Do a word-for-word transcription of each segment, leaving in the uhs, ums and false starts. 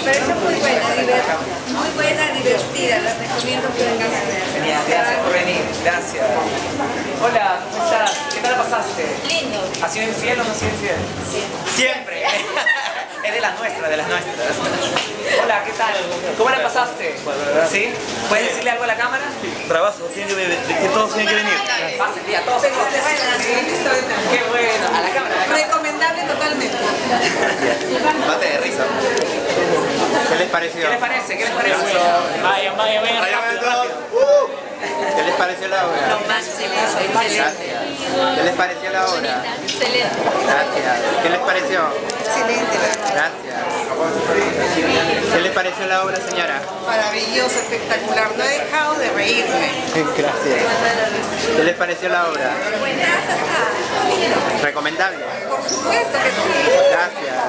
pareció muy buena, divertida, muy buena, divertida, la recomiendo que vengan a ver. Genial, gracias por venir, gracias. Hola, ¿cómo estás? ¿Qué tal la pasaste? Lindo. ¿Has sido infiel o no has sido infiel? Siempre. Siempre. Es de las nuestras, de las nuestras. Hola, ¿qué tal? ¿Cómo la pasaste? ¿Sí? ¿Puedes decirle algo a la cámara? Bravazo, tienen que, que todos tienen que venir. Pasen, día, todos. Qué bueno. A la cámara. Recomendable totalmente. Mate de risa. ¿Qué les pareció? ¿Qué les parece? ¿Qué les parece? Vayan, vayan, vayan. ¿Qué les pareció la obra? Lo más excelente. Gracias. ¿Qué les pareció la obra? Excelente. Gracias. ¿Qué les pareció? Excelente, Gracias. ¿Qué les pareció la obra, señora? maravilloso, espectacular. No he dejado de reírme. Gracias. ¿Qué les pareció la obra? ¿Recomendable? Por supuesto que sí. Gracias.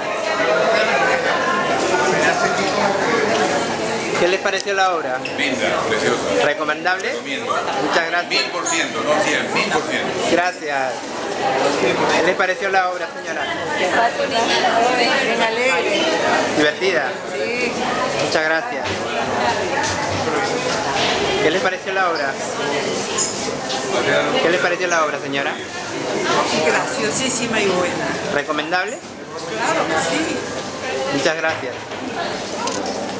¿Qué les pareció la obra? Linda, preciosa. ¿Recomendable? Recomiendo. Muchas gracias. Mil por ciento, no cien, mil por ciento. Gracias. ¿Qué les pareció la obra, señora? Bien alegre. ¿Divertida? Sí. Muchas gracias. ¿Qué les pareció la obra? ¿Qué les pareció la obra, señora? Graciosísima y buena. ¿Recomendable? Claro que sí. Muchas gracias.